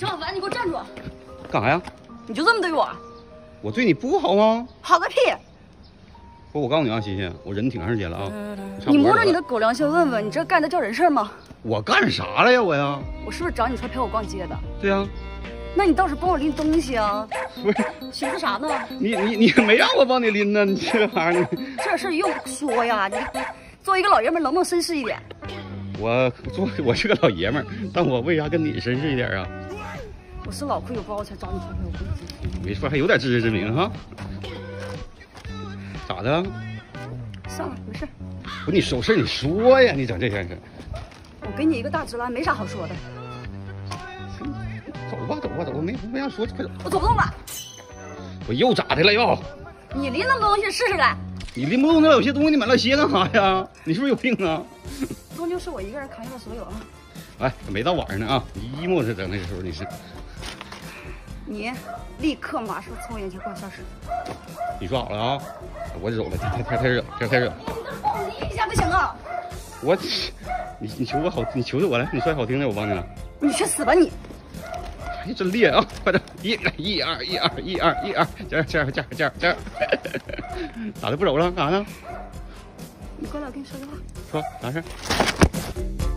张小凡，你给我站住！ 干啥呀？ 你就这么对我？ 我对你不好吗？ 好个屁！ 不，我告诉你啊，欣欣，我忍你挺长时间了啊。 你摸着你的狗粮先问问，你这干的叫人事吗？ 我干啥了呀，我呀？ 我是不是找你出来陪我逛街的？ 对呀。 那你倒是帮我拎东西啊！ 不是， 寻思啥呢？ 你没让我帮你拎呢，你这玩意儿， 这事儿用不说呀，你作为一个老爷们儿，能不能绅士一点？ 我是个老爷们儿，但我为啥跟你绅士一点啊？ 我是老亏有包才找你出来陪我逛街。 没错，还有点自知之明哈。咋的？ 算了，没事。 不，你有事你说呀，你整这件事。 我给你一个大直篮，没啥好说的。 走吧，没啥说，快走。 我走不动了。 我又咋的了又？ 你拎那么多东西试试来。 你拎不动那有些东西，你买那些干啥呀？你是不是有病啊？ 终究是我一个人扛下了所有啊。 哎，没到晚上呢啊，emo是整那时候你是。 你立刻马上从我眼前给我消失。 你说好了啊，我就走了，太热。 你再帮我拎一下不行啊？ 你求我好，你求求我来，你说好听的我帮你了。 你去死吧你！ 哎呀，真厉害啊！快点，1、2，加油！咋的不走了？干啥呢？ 你过来，我跟你说句话。 说啥事？